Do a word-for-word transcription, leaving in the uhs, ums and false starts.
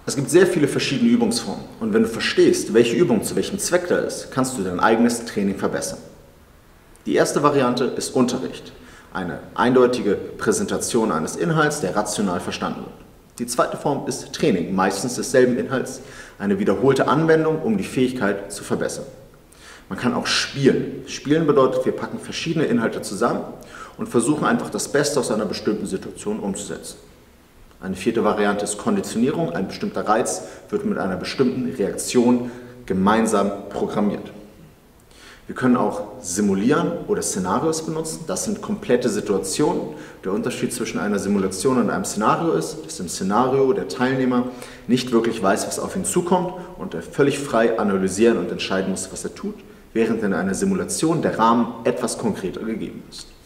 Es gibt sehr viele verschiedene Übungsformen und wenn du verstehst, welche Übung zu welchem Zweck da ist, kannst du dein eigenes Training verbessern. Die erste Variante ist Unterricht, eine eindeutige Präsentation eines Inhalts, der rational verstanden wird. Die zweite Form ist Training, meistens desselben Inhalts, eine wiederholte Anwendung, um die Fähigkeit zu verbessern. Man kann auch spielen. Spielen bedeutet, wir packen verschiedene Inhalte zusammen und versuchen einfach das Beste aus einer bestimmten Situation umzusetzen. Eine vierte Variante ist Konditionierung. Ein bestimmter Reiz wird mit einer bestimmten Reaktion gemeinsam programmiert. Wir können auch simulieren oder Szenarios benutzen. Das sind komplette Situationen. Der Unterschied zwischen einer Simulation und einem Szenario ist, dass im Szenario der Teilnehmer nicht wirklich weiß, was auf ihn zukommt und er völlig frei analysieren und entscheiden muss, was er tut, während in einer Simulation der Rahmen etwas konkreter gegeben ist.